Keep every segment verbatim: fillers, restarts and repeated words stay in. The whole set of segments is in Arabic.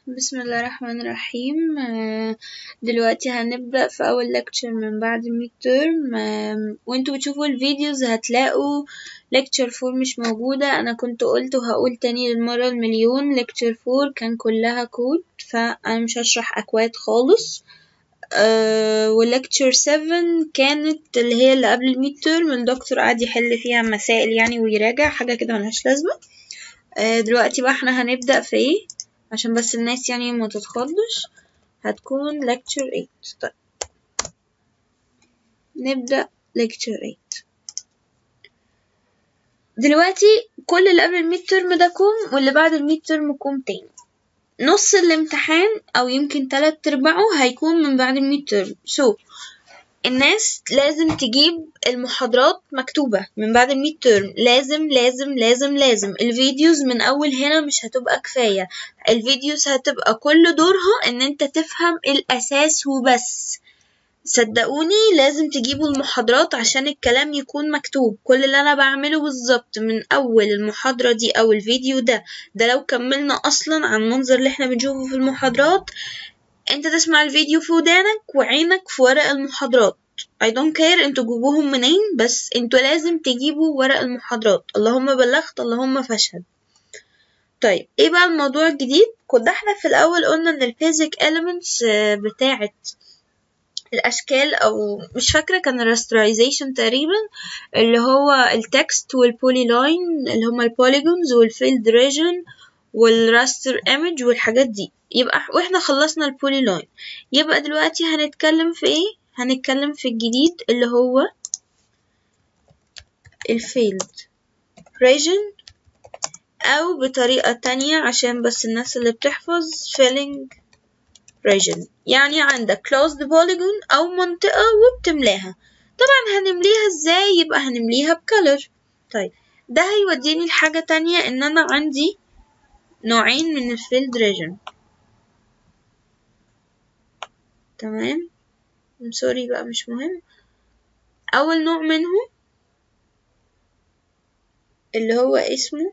بسم الله الرحمن الرحيم. آه، دلوقتي هنبدأ في أول لكتشر من بعد الميد تيرم. وانتوا بتشوفوا الفيديوز هتلاقوا لكتشر فور مش موجودة. أنا كنت قلت وهقول تاني للمرة المليون، لكتشر فور كان كلها كود، فأنا مش هشرح أكواد خالص. أه ولكتشر سفن كانت اللي هي اللي قبل الميد تيرم، الدكتور قعد يحل فيها مسائل يعني ويراجع حاجة كده ملهاش لازمة. أه دلوقتي بقى احنا هنبدأ في ايه عشان بس الناس يعني ما تتخضش. هتكون lecture eight. طيب نبدأ lecture eight. دلوقتي كل اللي قبل الميد ترم ده كوم، واللي بعد الميد ترم كوم تاني. نص الامتحان او يمكن تلات ارباعه هيكون من بعد الميد ترم. so الناس لازم تجيب المحاضرات مكتوبة من بعد الميد تيرم. لازم لازم لازم لازم الفيديوز من أول هنا مش هتبقى كفاية. الفيديوز هتبقى كل دورها إن أنت تفهم الأساس وبس. صدقوني لازم تجيبوا المحاضرات عشان الكلام يكون مكتوب. كل اللي أنا بعمله بالظبط من أول المحاضرة دي أو الفيديو ده ده لو كملنا أصلا عن المنظر اللي احنا بنشوفه في المحاضرات، انت تسمع الفيديو في ودانك وعينك في ورق المحاضرات. I don't care انتوا جيبوهم منين، بس انتوا لازم تجيبوا ورق المحاضرات. اللهم بلغت اللهم فاشهد. طيب ايه بقى الموضوع الجديد؟ كنا احنا في الاول قلنا ان البيزك elements بتاعت الاشكال، او مش فاكرة كان الراسترايزيشن تقريبا، اللي هو التكست والبولي لاين اللي هما البوليجونز والفيلد ريجن والراستر ايمج والحاجات دي. يبقى واحنا خلصنا البولي لاين، يبقى دلوقتي هنتكلم في ايه؟ هنتكلم في الجديد اللي هو الفيلد ريجن، او بطريقة تانية عشان بس الناس اللي بتحفظ filling region. يعني عندك closed polygon او منطقة وبتملاها. طبعا هنمليها ازاي؟ يبقى هنمليها بكالر. طيب ده هيوديني لحاجة تانية، ان انا عندي نوعين من الفيلد ريجن. تمام، سوري بقى مش مهم. اول نوع منهم اللي هو اسمه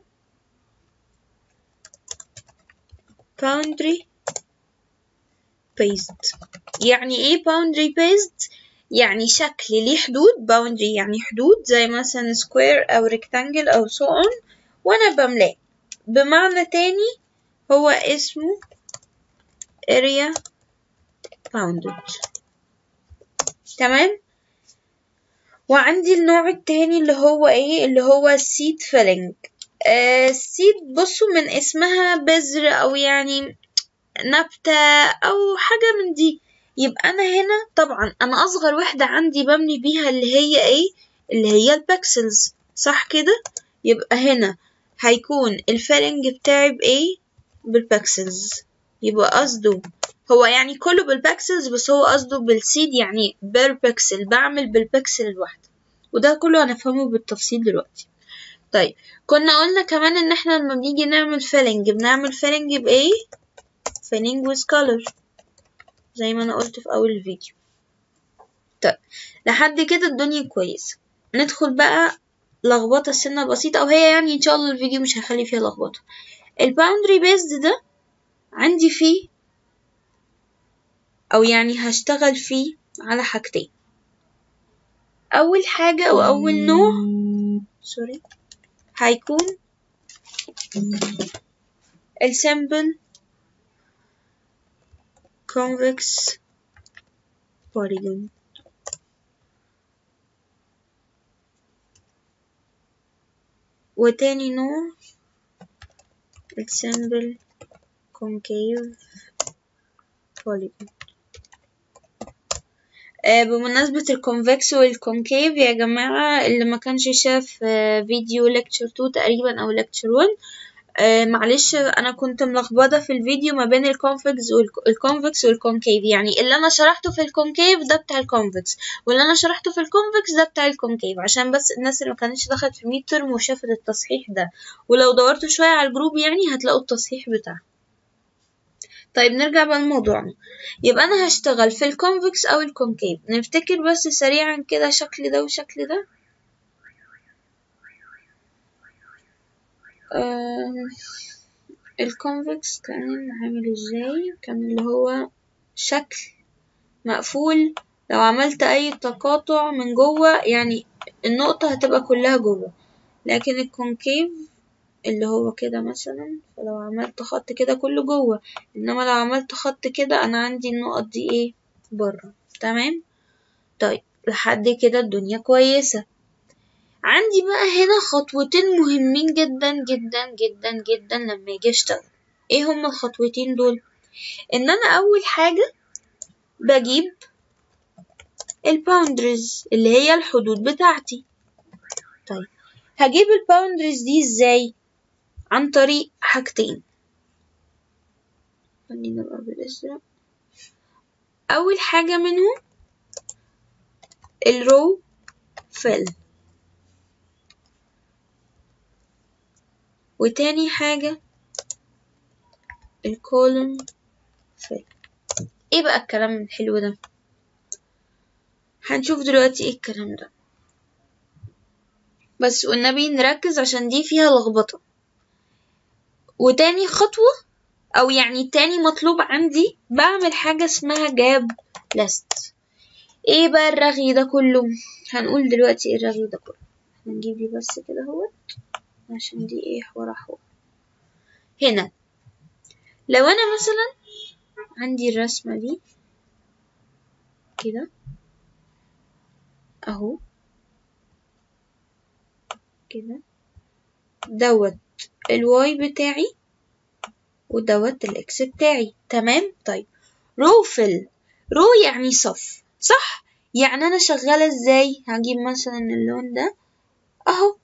boundary based. يعني ايه boundary based؟ يعني شكل ليه حدود. boundary يعني حدود، زي مثلا square او rectangle او so on، وانا بملاه. بمعنى تاني هو اسمه area bounded. تمام. وعندي النوع التاني اللي هو ايه؟ اللي هو seed filling. آه seed بصوا من اسمها بذر او يعني نبتة او حاجة من دي. يبقى انا هنا طبعا انا اصغر وحدة عندي بملي بيها اللي هي ايه؟ اللي هي البكسلز، صح كده؟ يبقى هنا هيكون الفيلنج بتاعي بايه؟ بالبكسلز. يبقى قصده هو يعني كله بالبكسلز، بس هو قصده بالسيد يعني بير بكسل، بعمل بالبكسل الواحدة. وده كله هنفهمه بالتفصيل دلوقتي. طيب كنا قلنا كمان ان احنا لما بنيجي نعمل فيلنج بنعمل فيلنج بايه؟ filling with color زي ما انا قلت في اول الفيديو. طيب لحد كده الدنيا كويسة. ندخل بقى لخبطة سنة بسيطة، او هي يعني ان شاء الله الفيديو مش هخلي فيها لخبطة. الباوندري بيزد ده عندي فيه او يعني هشتغل فيه على حاجتين. اول حاجة او اول نوع سوري هيكون السامبل convex polygon. وتاني نوع السامبل concave polygon. آه بمناسبة الكونفكس والكونكيف يا جماعة، اللي ما كانش شاف آه فيديو lecture two تقريبا او lecture one، آه معلش انا كنت ملخبطة في الفيديو ما بين الكونفكس والكونفكس والكونكيف. يعني اللي انا شرحته في الكونكيف ده بتاع الكونفكس، واللي انا شرحته في الكونفكس ده بتاع الكونكيف، عشان بس الناس اللي ما كانتش دخلت في ميد ترم وشافت التصحيح ده. ولو دورتوا شوية على الجروب يعني هتلاقوا التصحيح بتاعه. طيب نرجع بقى لموضوعنا. يبقى انا هشتغل في الكونفكس او الكونكيف. نفتكر بس سريعا كده شكل ده وشكل ده. آه الكونفكس كان عامل ازاي؟ كان اللي هو شكل مقفول، لو عملت اي تقاطع من جوه يعني النقطة هتبقى كلها جوه، لكن الكونكيف اللي هو كده مثلا، فلو عملت خط كده كله جوه، انما لو عملت خط كده انا عندي النقط دي ايه؟ بره. تمام. طيب لحد كده الدنيا كويسة. عندي بقى هنا خطوتين مهمين جدا جدا جدا جدا لما اجي اشتغل. ايه هما الخطوتين دول؟ ان انا اول حاجة بجيب الباوندرز اللي هي الحدود بتاعتي. طيب هجيب الباوندرز دي ازاي؟ عن طريق حاجتين. خلينا بقى بالازرق. اول حاجة منهم الرو فيل، وتاني حاجة الكولوم فيل. ايه بقى الكلام الحلو ده؟ هنشوف دلوقتي ايه الكلام ده، بس والنبي نركز عشان دي فيها لخبطة. وتاني خطوة او يعني تاني مطلوب عندي بعمل حاجة اسمها جاب ليست. ايه بقى الرغي ده كله؟ هنقول دلوقتي ايه الرغي ده كله. هنجيب دي بس كده اهوت عشان دي ايه حوار حوار. هنا لو انا مثلا عندي الرسمة دي كده اهو كده، دوت الواي بتاعي ودوت الاكس بتاعي. تمام. طيب رو فيل، رو يعني صف، صح؟ يعني انا شغالة ازاي؟ هجيب مثلا اللون ده اهو،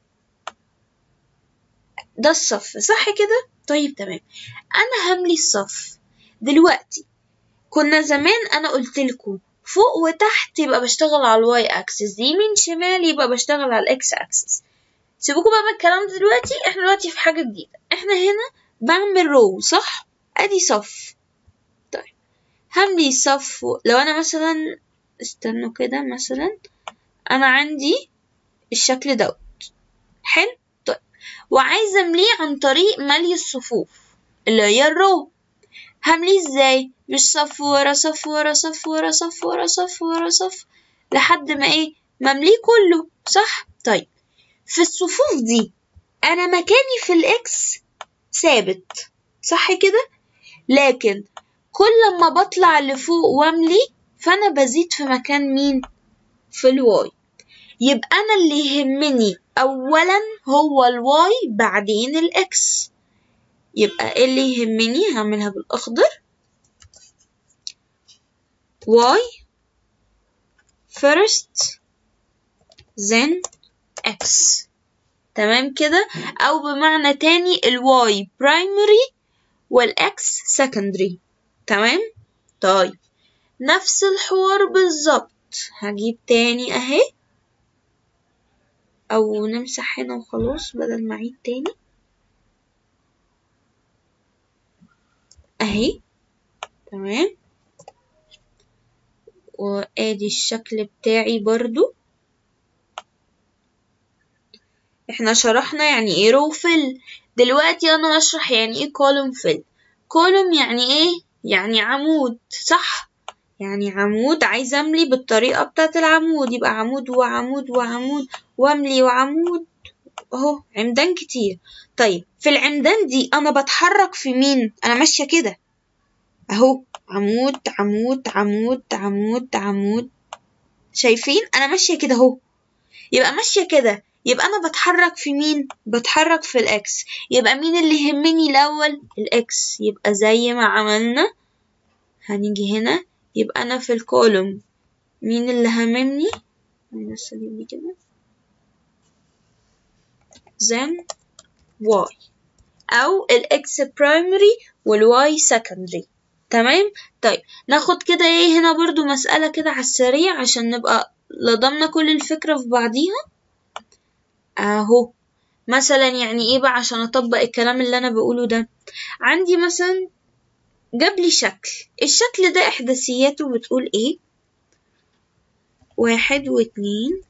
ده الصف، صح كده؟ طيب تمام. انا هملي الصف دلوقتي. كنا زمان انا قلتلكوا فوق وتحت يبقى بشتغل على الواي اكسس، يمين شمال يبقى بشتغل على الاكس اكسس. سيبوكوا بقى من الكلام ده دلوقتي، احنا دلوقتي في حاجة جديدة. احنا هنا بعمل رو، صح؟ ادي صف. طيب هملي صف. لو انا مثلا استنوا كده، مثلا انا عندي الشكل دوت حلو. طيب وعايزة امليه عن طريق ملي الصفوف اللي هي الرو. همليه ازاي؟ مش صف ورا صف ورا صف ورا صف ورا صف ورا صف لحد ما ايه؟ ممليه كله، صح؟ طيب في الصفوف دي انا مكاني في الاكس ثابت، صح كده؟ لكن كل ما بطلع لفوق واملي فانا بزيد في مكان مين؟ في الواي. يبقى انا اللي يهمني اولا هو الواي بعدين الاكس. يبقى ايه اللي يهمني؟ هعملها بالاخضر، واي first then x. تمام كده؟ او بمعنى تاني الواي primary والاكس secondary. تمام؟ طيب نفس الحوار بالظبط هجيب تاني اهي، او نمسح هنا وخلاص بدل ما اعيد تاني اهي. تمام. وادي الشكل بتاعي برضو. احنا شرحنا يعني ايه رو فيل، دلوقتي انا هشرح يعني ايه كولوم فيل. كولوم يعني ايه؟ يعني عمود، صح؟ يعني عمود عايزة املي بالطريقة بتاعت العمود، يبقى عمود وعمود وعمود واملي وعمود اهو، عمدان كتير. طيب في العمدان دي انا بتحرك في مين؟ انا ماشية كده اهو، عمود عمود عمود عمود عمود، شايفين؟ انا ماشية كده اهو، يبقى ماشية كده، يبقى انا بتحرك في مين؟ بتحرك في الاكس. يبقى مين اللي يهمني الاول؟ الاكس. يبقى زي ما عملنا هنيجي هنا، يبقى انا في الكولوم مين اللي هممني؟ بس دي كده then y، او الاكس primary والواي secondary. تمام. طيب ناخد كده ايه هنا برضو مسألة كده على السريع عشان نبقى لضمنا كل الفكرة في بعضيها اهو. مثلا يعني ايه بقى عشان اطبق الكلام اللي انا بقوله ده؟ عندي مثلا جاب لي شكل، الشكل ده احداثياته بتقول ايه؟ واحد واتنين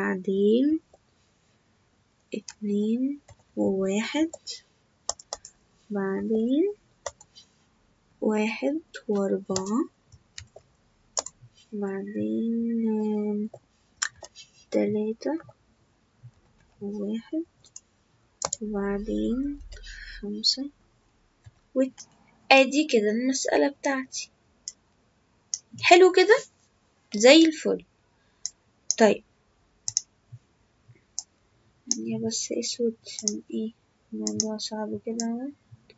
وبعدين اتنين وواحد بعدين واحد وأربعة، بعدين تلاتة وواحد، وبعدين خمسة وت... ادي كده المسألة بتاعتي. حلو كده زي الفل. طيب يا بس اسود عشان ايه الموضوع صعب كده.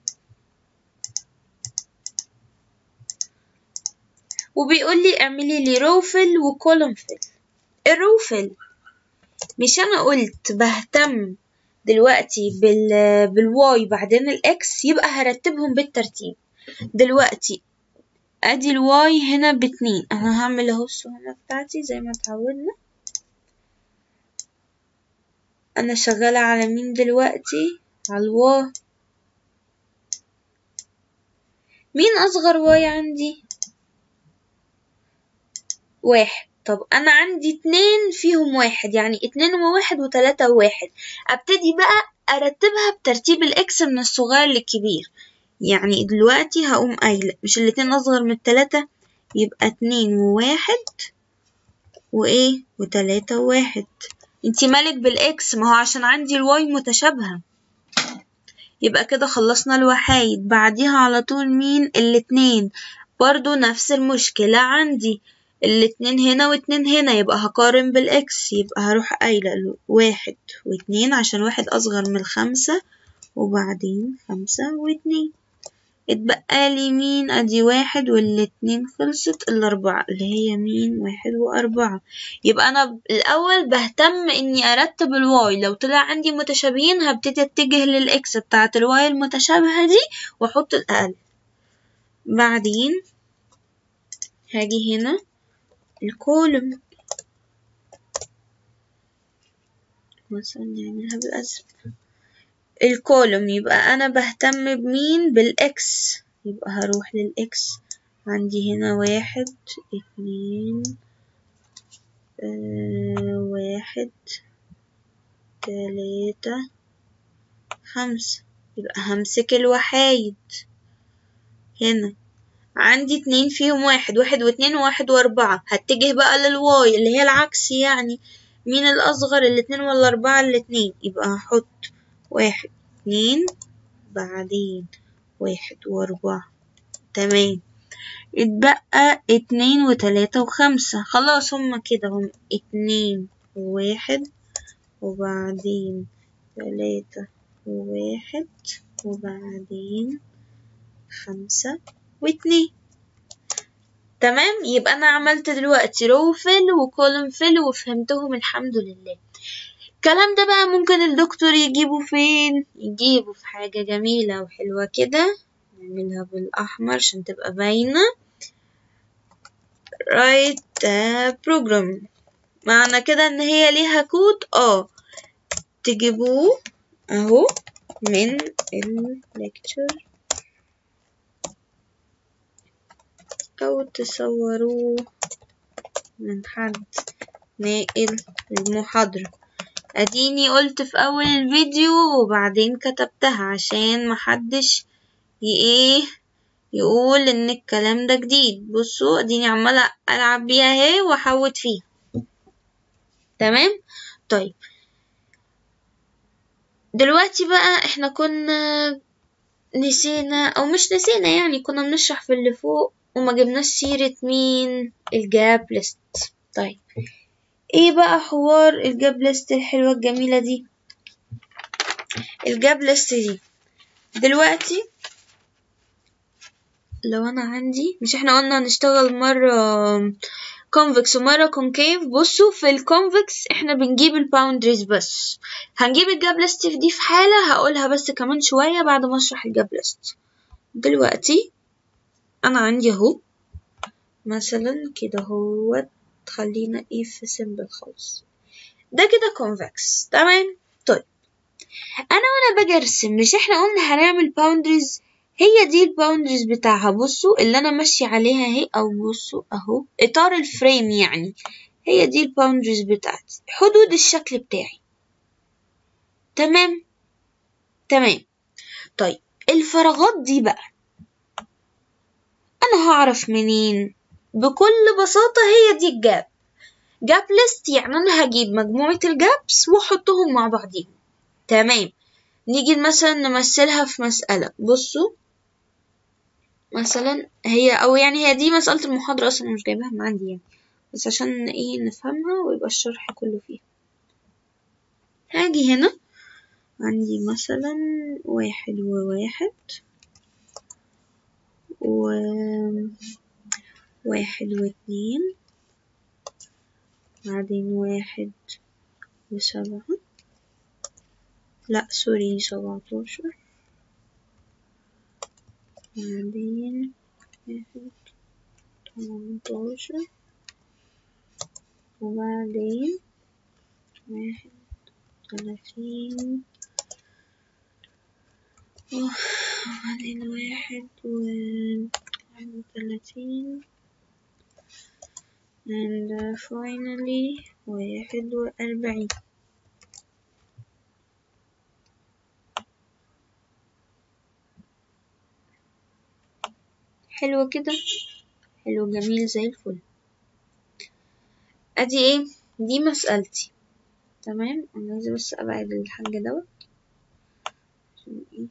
وبيقول لي اعملي لي روفل وكولوم فيل. الروفل مش انا قلت بهتم دلوقتي بال بالواي بعدين الاكس، يبقى هرتبهم بالترتيب. دلوقتي ادي الواي هنا باتنين، انا هعمل اهو السهمة بتاعتي زي ما اتعودنا. انا شغالة على مين دلوقتي؟ على الواي. مين اصغر واي عندي؟ واحد. طب انا عندي اتنين فيهم واحد، يعني اتنين وواحد وتلاتة وواحد. ابتدي بقى ارتبها بترتيب الاكس من الصغير للكبير. يعني دلوقتي هقوم قايلة مش الاتنين اصغر من التلاتة، يبقى اتنين وواحد وايه وتلاتة وواحد. انتي مالك بالاكس؟ ما هو عشان عندي الواي متشابهة. يبقى كده خلصنا الوحايد. بعديها على طول مين؟ الاتنين. برضو نفس المشكلة عندي، الاتنين هنا واتنين هنا، يبقى هقارن بالاكس. يبقى هروح قايلة واحد واتنين عشان واحد اصغر من الخمسة، وبعدين خمسة واتنين. اتبقى لي مين؟ ادي واحد والاتنين خلصت، الاربعة اللي هي مين؟ واحد واربعة. يبقى انا الاول بهتم اني ارتب الواي، لو طلع عندي متشابهين هبتدي اتجه للاكس بتاعت الواي المتشابهة دي واحط الاقل. بعدين هاجي هنا الكولوم، مثلا نعملها بالازرق. الكولوم يبقى انا بهتم بمين؟ بالاكس، يبقى هروح للاكس. عندي هنا واحد اتنين آه واحد تلاتة خمسة، يبقى همسك الوحايد. هنا عندي اتنين فيهم واحد، واحد واتنين وواحد واربعة. هتجه بقى للواي اللي هي العكس، يعني مين الأصغر؟ الاتنين ولا أربعة؟ الاتنين. يبقى هحط واحد اتنين بعدين واحد وأربعة. تمام. اتبقى اتنين وتلاتة وخمسة. خلاص هما كده، هم اتنين وواحد وبعدين تلاتة وواحد وبعدين خمسة واتنين. تمام. يبقى أنا عملت دلوقتي رو فيل وكولوم فيل وفهمتهم الحمد لله. الكلام ده بقى ممكن الدكتور يجيبه فين؟ يجيبه في حاجة جميلة وحلوة كده، نعملها بالأحمر عشان تبقى باينة. write a program، معنى كده ان هي ليها كود. اه تجيبوه اهو من الليكتشر او تصوروه من حد ناقل المحاضرة. اديني قلت في اول الفيديو وبعدين كتبتها عشان محدش ايه يقول ان الكلام ده جديد. بصوا اديني عمالة العب بيها اهي واحوت فيها. تمام. طيب دلوقتي بقى احنا كنا نسينا او مش نسينا، يعني كنا بنشرح في اللي فوق وما جبناش سيرة مين؟ الجاب ليست. طيب ايه بقى حوار الجاب ليست الحلوة الجميلة دي؟ الجاب ليست دي دلوقتي لو انا عندي، مش احنا قلنا هنشتغل مرة كونفكس ومرة كونكيف؟ بصوا في الكونفكس احنا بنجيب الباوندريز بس، هنجيب الجاب ليست دي في حالة هقولها بس كمان شوية بعد ما اشرح الجاب ليست. دلوقتي انا عندي اهو مثلا كده هو، خلينا ايه في سيمبل خالص، ده كده كونفكس. تمام. طيب انا وانا باجي ارسم، مش احنا قلنا هنعمل باوندريز؟ هي دي الباوندريز بتاعها. بصوا اللي انا ماشية عليها اهي، او بصوا اهو اطار الفريم، يعني هي دي الباوندريز بتاعتي، حدود الشكل بتاعي. تمام. تمام. طيب الفراغات دي بقى أنا هعرف منين؟ بكل بساطة هي دي الجاب. جاب ليست يعني أنا هجيب مجموعة الجابس وأحطهم مع بعضهم. تمام. نيجي مثلا نمثلها في مسألة. بصوا مثلا هي أو يعني هي دي مسألة المحاضرة أصلا مش جايباها من عندي يعني، بس عشان ايه نفهمها ويبقى الشرح كله فيها. هاجي هنا عندي مثلا واحد وواحد و واحد واتنين، بعدين واحد وسبعة، لا سوري سبعتاشر، بعدين واحد تمنتاشر، وبعدين واحد تلاتين، وبعدين واحد وواحد وتلاتين، and finally واحد وأربعين. حلو كده، حلو جميل زي الفل. ادي ايه دي مسألتي. تمام. انا لازم بس ابعد الحاجة دوت عشان ايه.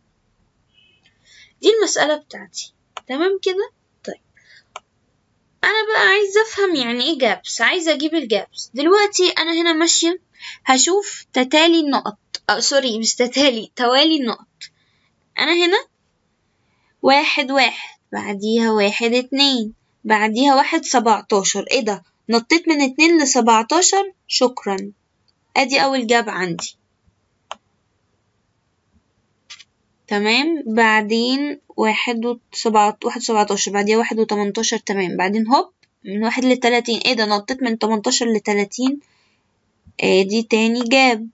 دي المسألة بتاعتي. تمام كده. طيب انا بقى عايزة افهم يعني ايه جابس، عايزة اجيب الجابس. دلوقتي انا هنا ماشية هشوف تتالي النقط، أو سوري مش تتالي، توالي النقط. انا هنا واحد واحد، بعديها واحد اتنين، بعديها واحد سبعتاشر. ايه ده، نطيت من اتنين لسبعتاشر. شكرا، ادي اول جاب عندي. تمام. بعدين واحد وسبعة واحد سبعتاشر، بعديها واحد وتمنتاشر. تمام. بعدين هوب من واحد لتلاتين. ايه ده، نطيت من تمنتاشر لتلاتين. ادي تاني جاب.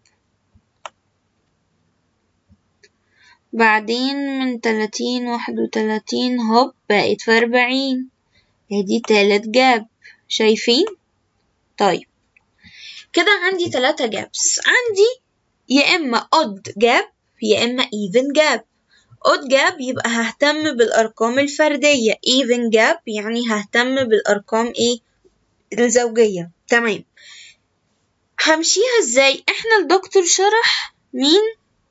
بعدين من تلاتين واحد وتلاتين هوب بقيت في أربعين. ادي تالت جاب. شايفين؟ طيب كده عندي تلاتة جابس. عندي يا اما odd جاب يا اما even جاب. odd جاب يبقى ههتم بالارقام الفردية، even جاب يعني ههتم بالارقام ايه الزوجية. تمام. همشيها ازاي؟ احنا الدكتور شرح مين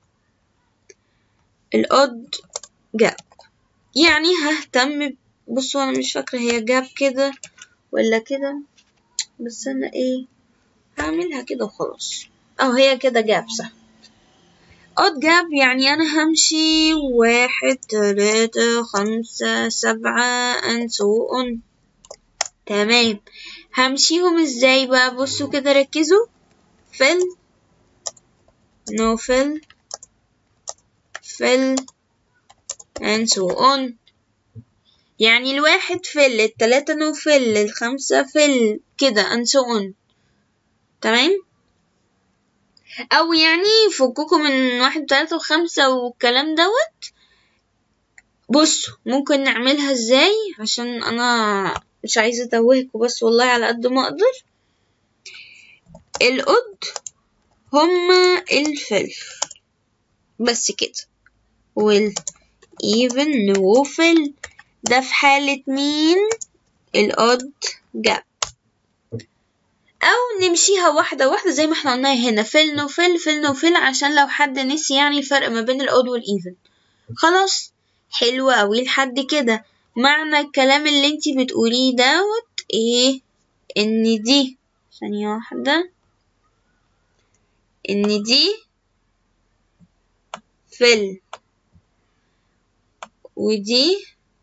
الاود جاب، يعني ههتم. بصوا انا مش فاكرة هي جاب كده ولا كده، بس انا ايه هعملها كده وخلاص. اه هي كده جاب صح. odd جاب يعني انا همشي واحد تلاتة خمسة سبعة and so on. تمام. همشيهم ازاي بقى؟ بصوا كده ركزوا. fill no fill fill and so on. يعني الواحد fill، التلاتة no fill، الخمسة fill كده and so on. تمام. او يعني فككم من واحد وتلاتة وخمسة والكلام دوت. بصوا ممكن نعملها ازاي عشان انا مش عايزة اتوهكوا، بس والله على قد ما اقدر. الأود هما الفل بس كده، والإيفن نو فل ده في حالة مين؟ الأود جاب. أو نمشيها واحدة واحدة زي ما احنا قلنا هنا، فل نو فل فل نو فل، عشان لو حد نسي يعني الفرق ما بين الأود والإيفن. خلاص حلوة أوي لحد كده. معنى الكلام اللي انتي بتقوليه دوت ايه؟ ان دي ثانية واحدة، ان دي فل ودي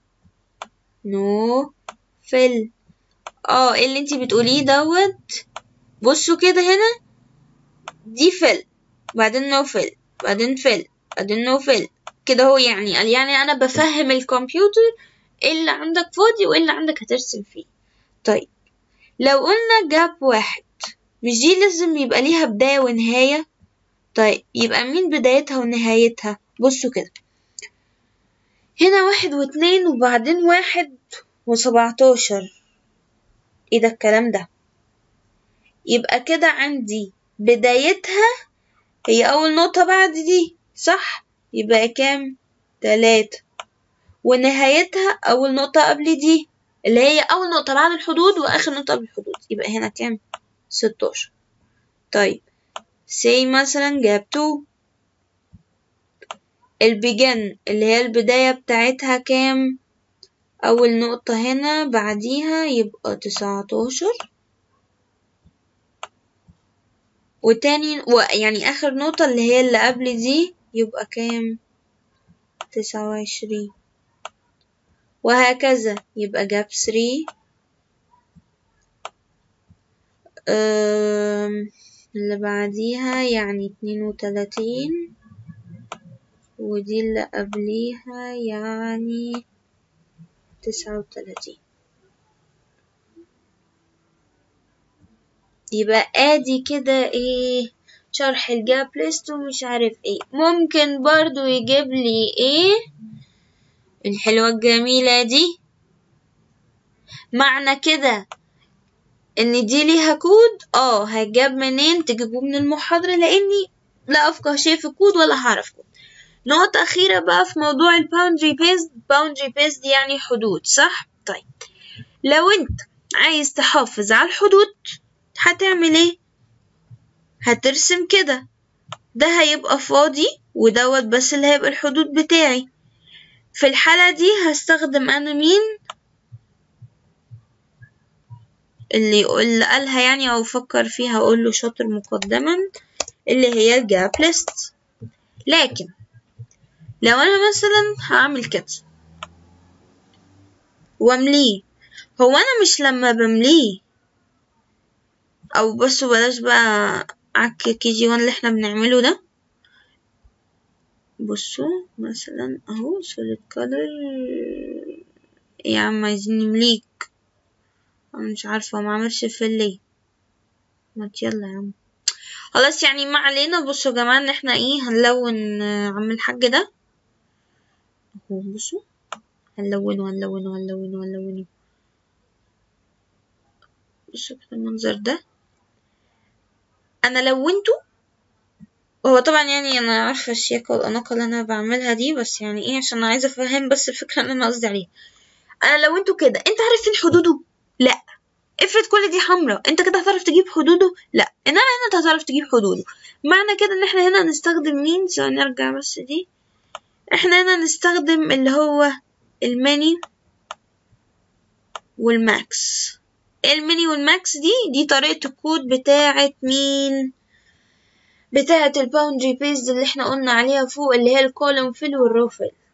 نو فل. اه ايه اللي انتي بتقوليه دوت؟ بصوا كده هنا دي فل بعدين نو فل بعدين فل بعدين نو فل كده. هو يعني يعني انا بفهم الكمبيوتر ايه اللي عندك فاضي وايه اللي عندك هترسم فيه. طيب لو قلنا جاب واحد، مش دي لازم يبقى ليها بداية ونهاية؟ طيب يبقى مين بدايتها ونهايتها؟ بصوا كده هنا واحد واتنين وبعدين واحد وسبعتاشر. ايه ده الكلام ده؟ يبقى كده عندي بدايتها هي اول نقطة بعد دي صح؟ يبقى كام؟ تلاتة، ونهايتها أول نقطة قبل دي اللي هي أول نقطة بعد الحدود وآخر نقطة قبل الحدود، يبقى هنا كام؟ ستاشر. طيب say مثلا جاب تو، البيجن اللي هي البداية بتاعتها كام؟ أول نقطة هنا بعديها يبقى تسعتاشر، وتاني و يعني آخر نقطة اللي هي اللي قبل دي يبقى كام؟ تسعة وعشرين، وهكذا. يبقى جاب ثري، اللي بعديها يعني اتنين وتلاتين، ودي اللي قبليها يعني تسعة وتلاتين. يبقى ادي كده ايه شرح الجاب ليست ومش عارف ايه. ممكن برضو يجيب لي ايه الحلوة الجميلة دي، معنى كده ان دي ليها كود. اه هجاب منين؟ تجيبوه من المحاضرة، لاني لا افقه شيء في الكود ولا هعرف كود. نقطة أخيرة بقى في موضوع الباوندري بيست. باوندري بيست يعني حدود، صح؟ طيب لو انت عايز تحافظ على الحدود هتعمل ايه؟ هترسم كده، ده هيبقى فاضي ودوت بس اللي هيبقى الحدود بتاعي. في الحالة دي هستخدم انا مين؟ اللي يقول اللي قالها يعني او فكر فيها اقول له شاطر مقدما، اللي هي الجاب ليست. لكن لو انا مثلا هعمل كده وامليه، هو انا مش لما بمليه او بصوا بلاش بقى عك كي جي وان اللي احنا بنعمله ده. بصوا مثلا اهو solid color يا عم عايزين نمليك، انا مش عارفة ما عملش فيل ليه، ما يلا يا عم خلاص يعني ما علينا. بصوا يا جماعة ان احنا ايه هنلون عم الحاج ده اهو، بصوا هنلونه هنلونه هنلونه هنلونه بصوا كده المنظر ده انا لونته. هو طبعا يعني انا عارفة الشياكة والاناقة اللي انا بعملها دي، بس يعني ايه عشان عايزة افهم بس الفكرة اللي انا قصدي عليها. انا لونته كده، انت عارف فين حدوده؟ لا. افرض كل دي حمرا، انت كده هتعرف تجيب حدوده؟ لا. انما هنا انت هتعرف تجيب حدوده. معنى كده ان احنا هنا هنستخدم مين؟ ثواني نرجع بس دي، احنا هنا نستخدم اللي هو الميني والماكس. الميني والماكس دي دي طريقة الكود بتاعة مين؟ بتاعة الباوندري بيست اللي احنا قلنا عليها فوق، اللي هي الكولوم فيل والرو فيل.